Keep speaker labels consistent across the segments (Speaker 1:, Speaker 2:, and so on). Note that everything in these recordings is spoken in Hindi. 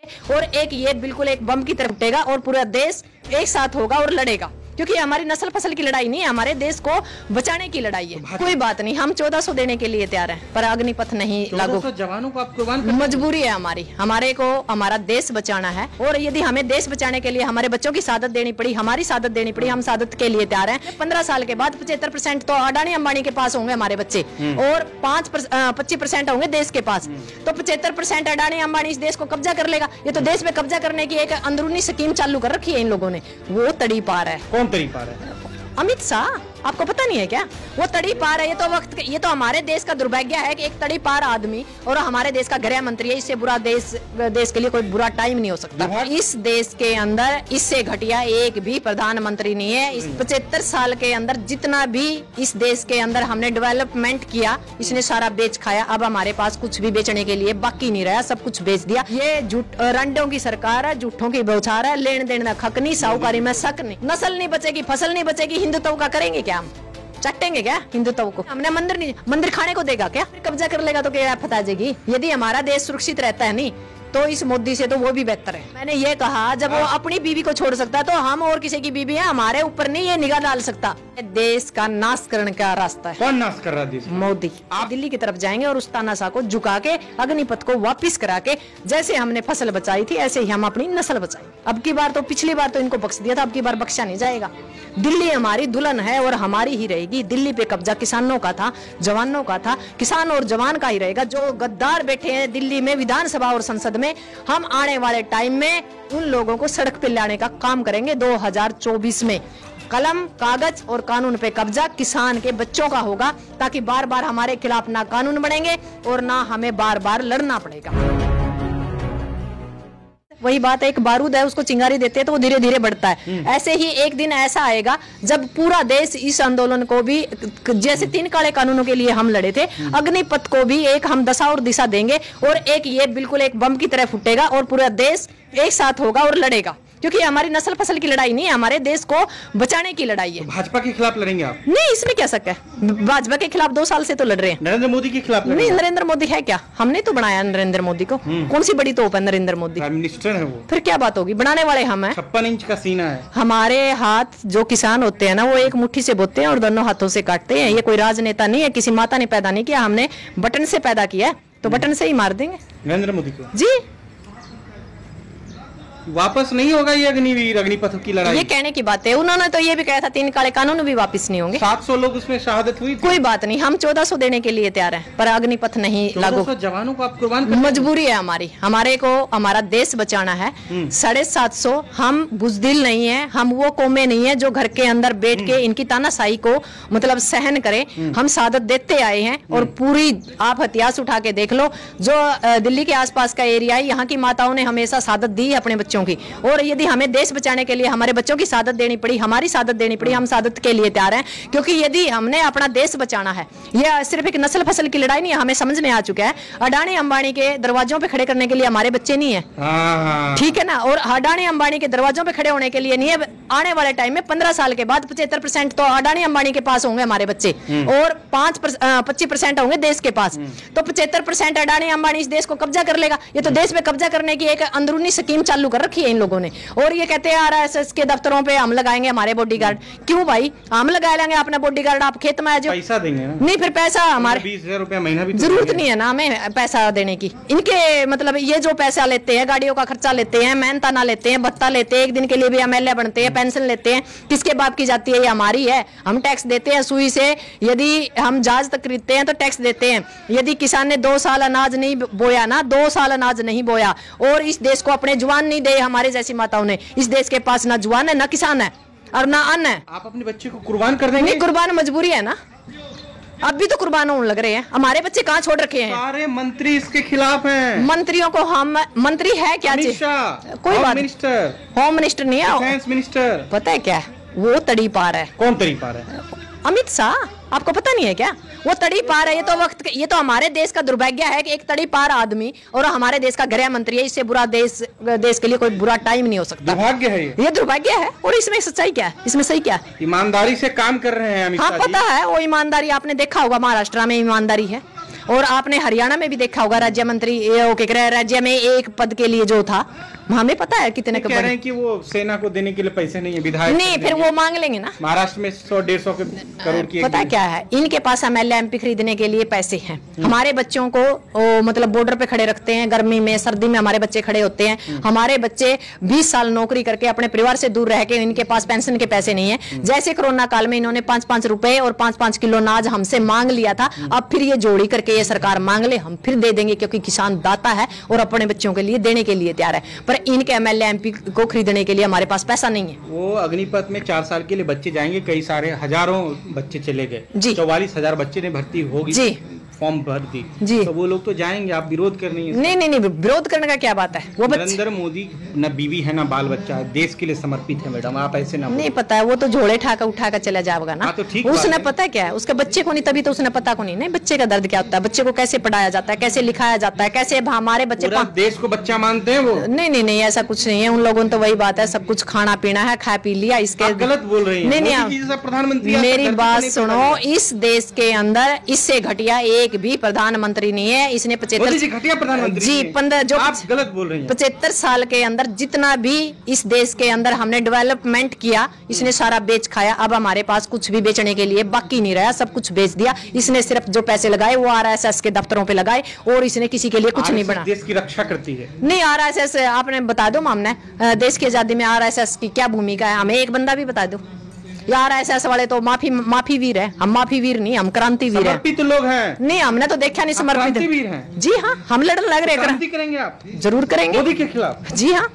Speaker 1: और एक ये बिल्कुल एक बम की तरह फूटेगा और पूरा देश एक साथ होगा और लड़ेगा, क्योंकि हमारी नस्ल फसल की लड़ाई नहीं है, हमारे देश को बचाने की लड़ाई है। कोई बात नहीं, हम 1400 देने के लिए तैयार हैं, पर अग्निपथ नहीं लागू।
Speaker 2: जवानों को आप कुर्बान कर
Speaker 1: मजबूरी है हमारी, हमारे को हमारा देश बचाना है। और यदि हमें देश बचाने के लिए हमारे बच्चों की शहादत देनी पड़ी, हमारी शहादत देनी पड़ी, हम शहादत के लिए तैयार हैं। 15 साल के बाद 75% तो अडानी अंबानी के पास होंगे हमारे बच्चे, और 25% होंगे देश के पास। तो 75% अडानी अंबानी इस देश को कब्जा कर लेगा। ये तो देश में कब्जा करने की एक अंदरूनी स्कीम चालू कर रखी है इन लोगों ने, वो तड़ी पार है।
Speaker 2: कौन तड़ी पार है?
Speaker 1: अमित शाह, आपको पता नहीं है क्या? वो तड़ी पार है। ये तो हमारे देश का दुर्भाग्य है कि एक तड़ी पार आदमी और हमारे देश का गृह मंत्री है। इससे बुरा देश के लिए कोई बुरा टाइम नहीं हो सकता। इस देश के अंदर इससे घटिया एक भी प्रधानमंत्री नहीं है। इस 75 साल के अंदर जितना भी इस देश के अंदर हमने डेवलपमेंट किया, इसने सारा बेच खाया। अब हमारे पास कुछ भी बेचने के लिए बाकी नहीं रहा, सब कुछ बेच दिया। ये रंडों की सरकार है, झूठों की बौछार है, लेन देन में खक नहीं, साहूकारी में शक नहीं। नस्ल नहीं बचेगी, फसल नहीं बचेगी, हिंदुत्व का करेंगे क्या? हम चटेंगे क्या हिंदुत्व को? हमने मंदिर खाने को देगा क्या? कब्जा कर लेगा तो क्या फत आ जाएगी? यदि हमारा देश सुरक्षित रहता है नहीं तो इस मोदी से तो वो भी बेहतर है। मैंने ये कहा, जब वो अपनी बीवी को छोड़ सकता है तो हम और किसी की बीवी है, हमारे ऊपर नहीं ये निगाह डाल सकता। देश का नाश करने का रास्ता है।
Speaker 2: कौन नाश कर रहा है?
Speaker 1: मोदी। आप दिल्ली की तरफ जाएंगे और उस तानाशाह को झुका के अग्निपथ को वापिस करा के, जैसे हमने फसल बचाई थी ऐसे ही हम अपनी नस्ल बचाई। अब की बार तो, पिछली बार तो इनको बख्श दिया था, अब की बार बख्शा नहीं जाएगा। दिल्ली हमारी दुल्हन है और हमारी ही रहेगी। दिल्ली पे कब्जा किसानों का था, जवानों का था, किसान और जवान का ही रहेगा। जो गद्दार बैठे हैं दिल्ली में विधानसभा और संसद में, हम आने वाले टाइम में उन लोगों को सड़क पे लाने का काम करेंगे। 2024 में कलम, कागज और कानून पे कब्जा किसान के बच्चों का होगा, ताकि बार बार हमारे खिलाफ ना कानून बनेंगे और ना हमें बार बार लड़ना पड़ेगा। वही बात है, एक बारूद है, उसको चिंगारी देते हैं तो वो धीरे धीरे बढ़ता है। ऐसे ही एक दिन ऐसा आएगा जब पूरा देश इस आंदोलन को भी, जैसे 3 काले कानूनों के लिए हम लड़े थे, अग्निपथ को भी एक हम दशा और दिशा देंगे, और एक ये बिल्कुल एक बम की तरह फूटेगा और पूरा देश एक साथ होगा और लड़ेगा, क्योंकि हमारी नस्ल फसल की लड़ाई नहीं है, हमारे देश को बचाने की लड़ाई है।
Speaker 2: तो भाजपा के खिलाफ लड़ेंगे आप?
Speaker 1: नहीं, इसमें क्या शक है? भाजपा के खिलाफ 2 साल से तो लड़ रहे हैं।
Speaker 2: नरेंद्र मोदी के खिलाफ
Speaker 1: नहीं, नरेंद्र मोदी है क्या? हमने तो बनाया नरेंद्र मोदी को। कौन सी बड़ी तोप है नरेंद्र मोदी?
Speaker 2: प्राइम मिनिस्टर है वो।
Speaker 1: फिर क्या बात होगी? बनाने वाले हम हैं।
Speaker 2: 56 इंच का सीना है।
Speaker 1: हमारे हाथ जो किसान होते हैं ना, वो एक मुट्ठी से बोते हैं और दोनों हाथों से काटते हैं। ये कोई राजनेता नहीं है, किसी माता ने पैदा नहीं किया, हमने बटन से पैदा किया है, तो बटन से ही मार देंगे
Speaker 2: नरेंद्र मोदी को।
Speaker 1: जी,
Speaker 2: वापस नहीं होगा ये अग्निपथ की लड़ाई?
Speaker 1: ये कहने की बात है। उन्होंने तो ये भी कहा था 3 काले कानून भी वापस नहीं होंगे।
Speaker 2: 700 लोग उसमें शहादत हुई थी।
Speaker 1: कोई बात नहीं, हम 1400 देने के लिए तैयार हैं, पर अग्निपथ नहीं लागू।
Speaker 2: 1400 जवानों को आप कुर्बान कर
Speaker 1: मजबूरी है हमारी, हमारे को हमारा देश बचाना है। 750, हम बुजदिल नहीं है, हम वो कौमें नहीं है जो घर के अंदर बैठ के इनकी तानाशाही को मतलब सहन करें। हम शहादत देते आए हैं, और पूरी आप इतिहास उठा के देख लो, जो दिल्ली के आसपास का एरिया है, यहाँ की माताओं ने हमेशा शहादत दी है अपने बच्चों की। और यदि हमें देश बचाने के लिए हमारे बच्चों की शहादत देनी पड़ी, हमारी शहादत देनी पड़ी, हम शहादत के लिए तैयार हैं। क्योंकि यदि हमने अपना देश बचाना है, यह सिर्फ एक नस्ल फसल की लड़ाई नहीं है, हमें समझ में आ चुका है। अडानी अंबानी के दरवाजों पे खड़े करने के लिए हमारे बच्चे नहीं है, ठीक है ना? और अडानी अंबानी के दरवाजों पे खड़े होने के लिए नहीं है। आने वाले टाइम में 15 साल के बाद 75% तो अडानी अंबानी के पास होंगे हमारे बच्चे, और 25% होंगे देश के पास। तो 75% अडानी अंबानी इस देश को कब्जा कर लेगा। ये तो देश में कब्जा करने की एक अंदरूनी स्कीम चालू कर रखी है इन लोगों ने। और ये कहते हैं आरएसएस के दफ्तरों पे हम लगाएंगे हमारे बॉडीगार्ड। क्यों भाई? हम लगा लेंगे अपना बॉडीगार्ड, आप खेत में आ जाओ।
Speaker 2: पैसा देंगे ना?
Speaker 1: नहीं, फिर पैसा हमारे
Speaker 2: 20,000 रुपया महीना भी
Speaker 1: जरूरत नहीं है ना हमें पैसा देने की। इनके मतलब ये जो पैसा लेते हैं, गाड़ियों का खर्चा लेते हैं, मेहनताना लेते हैं, भत्ता लेते हैं, एक दिन के लिए भी एमएलए बनते हैं, पेंशन लेते हैं, किसके बाप की जाती है? ये हमारी है। हम टैक्स देते हैं सुई से। यदि हम जहाज तक खरीदते हैं तो टैक्स देते हैं। यदि किसान ने 2 साल अनाज नहीं बोया ना, 2 साल अनाज नहीं बोया, और इस देश को अपने जुबान नहीं दे हमारे जैसी माताओं ने, इस देश के पास ना जुबान है, ना किसान है और ना अन्न है।
Speaker 2: आप अपने बच्चे को कुर्बान कर देंगे?
Speaker 1: नहीं, कुर्बान मजबूरी है ना। अब भी तो कुर्बान होने लग रहे हैं। हमारे बच्चे कहाँ छोड़ रखे हैं?
Speaker 2: सारे मंत्री इसके खिलाफ हैं।
Speaker 1: मंत्रियों को हम, मंत्री है क्या? कोई बात,
Speaker 2: मिनिस्टर,
Speaker 1: होम मिनिस्टर नहीं है,
Speaker 2: डिफेंस मिनिस्टर।
Speaker 1: पता है क्या? वो तड़ी पार है।
Speaker 2: कौन तड़ी पार है?
Speaker 1: अमित शाह, आपको पता नहीं है क्या? वो तड़ी पार है। ये तो हमारे देश का दुर्भाग्य है कि एक तड़ी पार आदमी और हमारे देश का गृह मंत्री है। इससे बुरा देश के लिए कोई बुरा टाइम नहीं हो सकता।
Speaker 2: दुर्भाग्य है ये
Speaker 1: दुर्भाग्य है। और इसमें सच्चाई क्या है? इसमें सही क्या है?
Speaker 2: ईमानदारी से काम कर रहे हैं अमित शाह।
Speaker 1: हाँ, पता है वो ईमानदारी, आपने देखा होगा महाराष्ट्र में ईमानदारी है। और आपने हरियाणा में भी देखा होगा राज्य मंत्री वो क्या कह रहे हैं, राज्य में एक पद के लिए जो था, हमें पता है कितने
Speaker 2: कह रहे हैं कि वो सेना को देने के लिए पैसे नहीं है, विधायक
Speaker 1: नहीं, फिर वो मांग लेंगे ना।
Speaker 2: महाराष्ट्र में 100-150 करोड़ की
Speaker 1: पता क्या है, इनके पास MLA MP खरीदने के लिए पैसे हैं। हमारे बच्चों को मतलब बॉर्डर पे खड़े रखते हैं, गर्मी में सर्दी में हमारे बच्चे खड़े होते हैं। हमारे बच्चे 20 साल नौकरी करके अपने परिवार से दूर रह के, इनके पास पेंशन के पैसे नहीं है। जैसे कोरोना काल में इन्होंने 5-5 रुपए और 5-5 किलो अनाज हमसे मांग लिया था, अब फिर ये जोड़ी करके ये सरकार मांग ले, हम फिर दे देंगे, क्योंकि किसान दाता है और अपने बच्चों के लिए देने के लिए तैयार है। पर इनके MLA MP को खरीदने के लिए हमारे पास पैसा नहीं है।
Speaker 2: वो अग्निपथ में 4 साल के लिए बच्चे जाएंगे, कई सारे हजारों बच्चे चले गए, 44,000 बच्चे ने भर्ती होगी जी, फॉर्म भर दी जी, तो वो लोग तो जाएंगे, आप विरोध करनी है?
Speaker 1: नहीं, विरोध करने का क्या बात है। वो
Speaker 2: नरेंद्र मोदी न बीवी है ना बाल बच्चा है, देश के लिए समर्पित है मैडम, आप ऐसे ना
Speaker 1: नहीं पता है, वो तो झोले उठा कर चला जाएगा ना।
Speaker 2: तो ठीक,
Speaker 1: उसने पता है क्या है, उसके बच्चे को नहीं, तभी तो उसने पता को नहीं बच्चे का दर्द क्या होता है, बच्चे को कैसे पढ़ाया जाता है, कैसे लिखाया जाता है, कैसे हमारे बच्चे
Speaker 2: देश को बच्चा मानते हैं वो।
Speaker 1: नहीं, ऐसा कुछ नहीं है, उन लोगों ने तो वही बात है, सब कुछ खाना पीना है, खा पी लिया, इसके
Speaker 2: गलत बोल रही है।
Speaker 1: नहीं,
Speaker 2: प्रधानमंत्री
Speaker 1: मेरी बात सुनो, इस देश के अंदर इससे घटिया एक भी प्रधानमंत्री नहीं है। इसने 75
Speaker 2: प्रधानमंत्री
Speaker 1: जी 15 जो
Speaker 2: आप गलत बोल रही हैं।
Speaker 1: 75 साल के अंदर जितना भी इस देश के अंदर हमने डेवलपमेंट किया, इसने सारा बेच खाया। अब हमारे पास कुछ भी बेचने के लिए बाकी नहीं रहा, सब कुछ बेच दिया इसने। सिर्फ जो पैसे लगाए वो RSS के दफ्तरों पे लगाए, और इसने किसी के लिए कुछ नहीं बना।
Speaker 2: देश की रक्षा करती है।
Speaker 1: नहीं, RSS आपने बता दो मामने, देश की आजादी में RSS की क्या भूमिका है, हमें एक बंदा भी बता दो। RSS वाले तो माफी वीर है, हम माफी वीर नहीं, हम क्रांति वीर है।
Speaker 2: समर्पित लोग हैं।
Speaker 1: नहीं, हमने तो देखा नहीं समर्पित
Speaker 2: वीर हैं।
Speaker 1: जी हाँ, हम लड़ने लग रहे हैं।
Speaker 2: क्रांति करेंगे आप?
Speaker 1: जरूर करेंगे
Speaker 2: मोदी के खिलाफ।
Speaker 1: जी हाँ,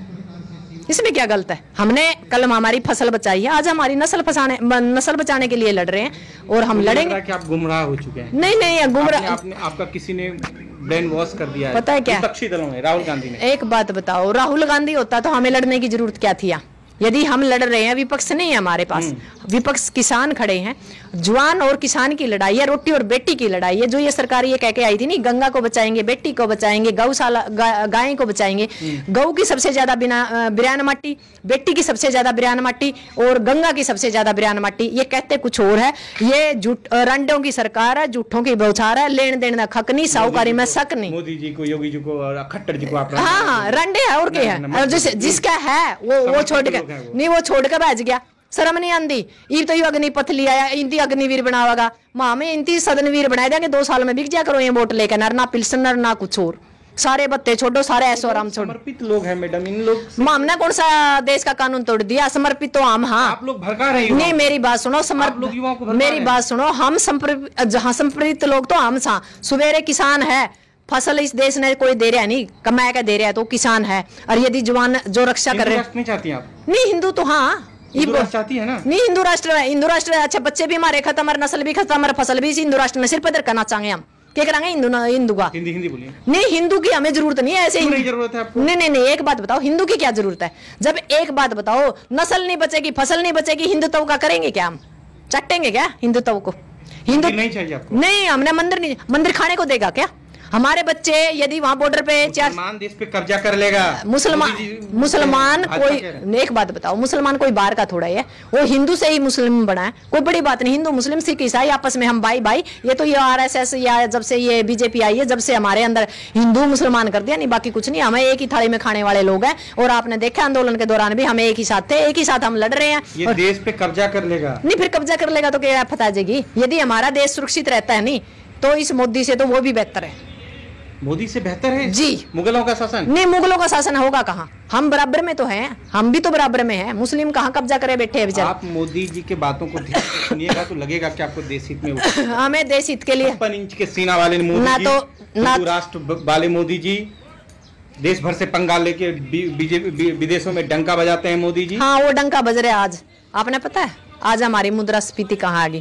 Speaker 1: इसमें क्या गलत है। हमने कल हमारी फसल बचाई है, आज हमारी नस्ल बचाने के लिए लड़ रहे हैं, और हम लड़ेंगे।
Speaker 2: कि आप गुमराह हो चुके हैं।
Speaker 1: नहीं, गुमराह
Speaker 2: आपका किसी ने ब्रेन वॉश कर दिया है।
Speaker 1: पता है क्या,
Speaker 2: विपक्षी दलों में राहुल गांधी ने।
Speaker 1: एक बात बताओ, राहुल गांधी होता तो हमें लड़ने की जरूरत क्या थी? यदि हम लड़ रहे हैं, विपक्ष नहीं है हमारे पास, विपक्ष किसान खड़े हैं। जवान और किसान की लड़ाई है, रोटी और बेटी की लड़ाई है। जो ये सरकार ये कह के आई थी नहीं, गंगा को बचाएंगे, बेटी को बचाएंगे, गौशाला गाय को बचाएंगे। गौ की सबसे ज्यादा बिरयान माटी, बेटी की सबसे ज्यादा बिरयान माटी, और गंगा की सबसे ज्यादा बिरयान माटी। ये कहते कुछ और है। ये रंडों की सरकार है, झूठों की बौछार है, लेन देन का खक नहीं, साहूकारी में शक नहीं।
Speaker 2: मोदी जी को, योगी जी को और खट्टर जी को आप
Speaker 1: हाँ रंडे है, और क्या है। जिसका है वो छोड़ के नहीं, वो छोड़ कर बैठ गया, शर्म नहीं आंदी। ये तो अग्निपथ लिया, इनती अग्निवीर बनावागा, माँ में इनती सदनवीर बनाए देंगे। 2 साल में बिक जा करो ये वोट लेकर, ना पिल्सनर ना कुछ और, सारे बत्ते छोड़ो, सारे ऐसो आराम छोड़ो।
Speaker 2: समर्पित लोग हैं मैडम, इन लोग।
Speaker 1: हमने कौन सा देश का कानून तोड़ दिया? समर्पित तो हम। हाँ,
Speaker 2: आप लोग भड़का रहे हो।
Speaker 1: नहीं, मेरी बात सुनो, मेरी बात सुनो, हम समर्पित लोग तो हम सा। सवेरे किसान है, फसल इस देश ने कोई दे रहा है नहीं, कमा के दे रहा है, तो किसान है। और यदि जवान जो रक्षा कर रहे हैं,
Speaker 2: नहीं चाहती आप?
Speaker 1: नहीं, हिंदू तो हाँ
Speaker 2: चाहती है ना।
Speaker 1: नहीं, हिंदू राष्ट्र है। अच्छा, बच्चे भी हमारे खत्म, हमारी नस्ल भी खत्म, हमारी फसल भी हिंदू राष्ट्र में सिर पर करना चाहेंगे हम। क्या करेंगे? हिंदू का
Speaker 2: हिंदी बोलिए।
Speaker 1: नहीं, हिंदू की हमें जरूरत नहीं है। ऐसे
Speaker 2: नहीं जरूरत है आपको?
Speaker 1: नहीं, एक बात बताओ, हिंदू की क्या जरूरत है? जब एक बात बताओ, नस्ल नहीं बचेगी, फसल नहीं बचेगी, हिंदुत्व का करेंगे क्या? हम चटेंगे क्या हिंदुत्व को? हिंदू नहीं चाहिए आपको? नहीं, हमने मंदिर खाने को देगा क्या? हमारे बच्चे यदि वहाँ बॉर्डर पे
Speaker 2: मुसलमान देश पे कब्जा कर लेगा,
Speaker 1: मुसलमान कोई, एक बात बताओ, मुसलमान कोई बाहर का थोड़ा है, वो हिंदू से ही मुस्लिम बना है, कोई बड़ी बात नहीं। हिंदू मुस्लिम सिख ईसाई आपस में हम भाई। ये तो ये RSS या जब से ये BJP आई है, जब से हमारे अंदर हिंदू मुसलमान कर दिया, नहीं बाकी कुछ नहीं। हमें एक ही थाली में खाने वाले लोग हैं, और आपने देखा आंदोलन के दौरान भी हम एक ही साथ थे, एक ही साथ हम लड़ रहे हैं।
Speaker 2: ये देश पे कब्जा कर लेगा? नहीं,
Speaker 1: फिर कब्जा कर लेगा तो क्या फता जाएगी? यदि हमारा देश सुरक्षित रहता है नहीं, तो इस मोदी से तो वो भी बेहतर है।
Speaker 2: मोदी से बेहतर है
Speaker 1: जी।
Speaker 2: मुगलों का शासन?
Speaker 1: नहीं, मुगलों का शासन होगा कहाँ? हम बराबर में तो हैं, हम भी तो बराबर में हैं। मुस्लिम कहाँ कब्जा करे बैठे हैं बेचारे।
Speaker 2: आप मोदी जी के बातों को सुनिएगा तो लगेगा कि आपको देश हित में
Speaker 1: हमें देश हित के लिए
Speaker 2: 55 इंच के सीना वाले मोदी जी, राष्ट्र वाले मोदी जी, देश भर से पंगा लेके विदेशों में डंका बजाते हैं मोदी जी।
Speaker 1: हाँ, वो डंका बज रहे। आज आपने पता है, आज हमारी मुद्रास्फीति कहाँ आ गई?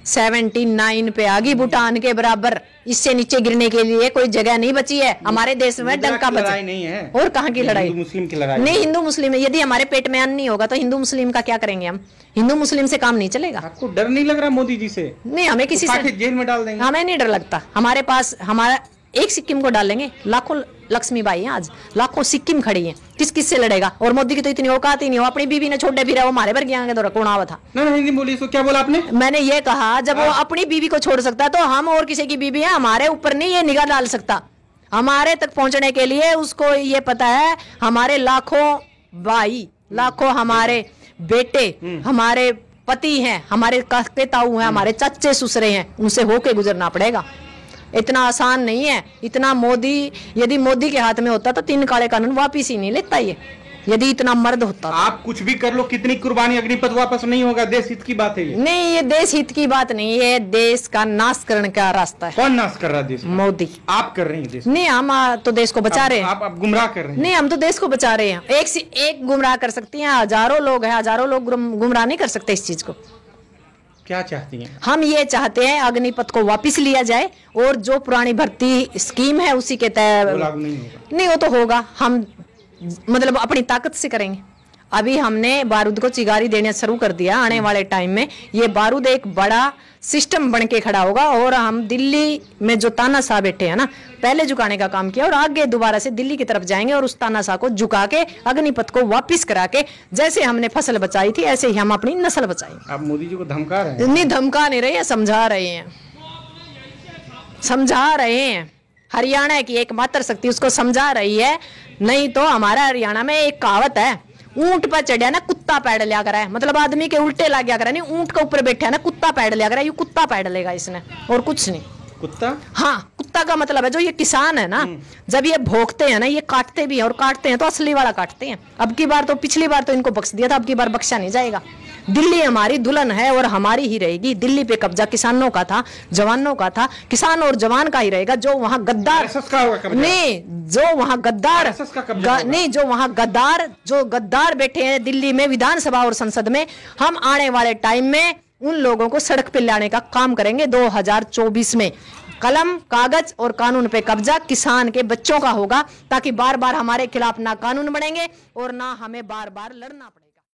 Speaker 1: 79 पे आ गई, भूटान के बराबर। इससे नीचे गिरने के लिए कोई जगह नहीं बची है हमारे देश में। डंका बजा
Speaker 2: नहीं है।
Speaker 1: और कहाँ की लड़ाई?
Speaker 2: हिंदू मुस्लिम की लड़ाई
Speaker 1: नहीं, हिंदू मुस्लिम है। यदि हमारे पेट में अन्न नहीं होगा तो हिंदू मुस्लिम का क्या करेंगे हम? हिंदू मुस्लिम से काम नहीं चलेगा।
Speaker 2: आपको डर नहीं लग रहा मोदी जी से?
Speaker 1: नहीं, हमें किसी से
Speaker 2: जेल में डाल देंगे?
Speaker 1: हमें नहीं डर लगता। हमारे पास, हमारा एक सिक्किम को डाल लेंगे, लाखों लक्ष्मीबाई हैं आज, लाखों सिक्किम खड़ी हैं, किस किस से लड़ेगा? और मोदी की तो इतनी औकात ही नहीं हो, अपनी बीवी ने छोड़े फिर वो हमारे पर गया दौरा कौन आवा था।
Speaker 2: नहीं हिंदी बोली, इसको क्या बोला आपने?
Speaker 1: मैंने ये कहा जब वो अपनी बीवी को छोड़ सकता है तो हम और किसी की बीवी है, हमारे ऊपर नहीं ये निगाह डाल सकता। हमारे तक पहुंचने के लिए उसको ये पता है हमारे लाखों भाई, लाखों हमारे बेटे, हमारे पति हैं, हमारे काके ताऊ हैं, हमारे चच्चे ससुरे हैं, उनसे होके गुजरना पड़ेगा। इतना आसान नहीं है। इतना मोदी, यदि मोदी के हाथ में होता तो 3 काले कानून वापिस ही नहीं लेता ये, यदि इतना मर्द होता।
Speaker 2: आप कुछ भी कर लो, कितनी कुर्बानी, अग्निपथ वापस नहीं होगा। देश हित की बात है ये।
Speaker 1: नहीं, ये देश हित की बात नहीं, ये देश का नाश करने का रास्ता है।
Speaker 2: कौन नाश कर रहा है देश?
Speaker 1: मोदी।
Speaker 2: आप कर रहे हैं देश?
Speaker 1: नहीं, हम तो देश को बचा रहे हैं।
Speaker 2: आप गुमराह कर रहे हैं।
Speaker 1: नहीं, हम तो देश को बचा रहे हैं। एक से एक गुमराह कर सकती हैं, हजारों लोग हैं, हजारों लोग गुमराह नहीं कर सकते इस चीज को।
Speaker 2: क्या चाहती हैं?
Speaker 1: हम ये चाहते हैं अग्निपथ को वापस लिया जाए और जो पुरानी भर्ती स्कीम है उसी के तहत नहीं, वो तो होगा, हम मतलब अपनी ताकत से करेंगे। अभी हमने बारूद को चिगारी देने शुरू कर दिया। आने वाले टाइम में ये बारूद एक बड़ा सिस्टम बन के खड़ा होगा और हम दिल्ली में जो तानाशाह बैठे हैं ना, पहले झुकाने का काम किया और आगे दोबारा से दिल्ली की तरफ जाएंगे और उस तानाशाह को झुका के अग्निपथ को वापस करा के, जैसे हमने फसल बचाई थी ऐसे ही हम अपनी नस्ल बचाएंगे।
Speaker 2: आप मोदी जी को धमका रहे हैं?
Speaker 1: नहीं, धमका नहीं रहे हैं, समझा रहे हैं, समझा रहे हैं। हरियाणा की एकमात्र शक्ति उसको समझा रही है। नहीं तो हमारा हरियाणा में एक कहावत है, ऊंट पर चढ़िया ना कुत्ता पैड लिया करा है, मतलब आदमी के उल्टे लग गया करा, नहीं ऊंट के ऊपर बैठा है ना कुत्ता पैड लिया करा, ये कुत्ता पैड लेगा इसने और कुछ नहीं।
Speaker 2: कुत्ता?
Speaker 1: हाँ, कुत्ता का मतलब है जो ये किसान है ना, जब ये भोगते हैं ना, ये काटते भी हैं और काटते हैं तो असली वाला काटते हैं। अब की बार तो, पिछली बार तो इनको बख्श दिया था, अब की बार बख्शा नहीं जाएगा। दिल्ली हमारी दुल्हन है और हमारी ही रहेगी। दिल्ली पे कब्जा किसानों का था, जवानों का था, किसान और जवान का ही रहेगा। जो वहाँ गद्दार नहीं, जो वहाँ गद्दार नहीं, जो वहाँ गद्दार, जो गद्दार बैठे हैं दिल्ली में विधानसभा और संसद में, हम आने वाले टाइम में उन लोगों को सड़क पे लाने का काम करेंगे। 2024 में कलम, कागज और कानून पे कब्जा किसान के बच्चों का होगा, ताकि बार बार हमारे खिलाफ ना कानून बनेंगे और ना हमें बार बार लड़ना पड़ेगा।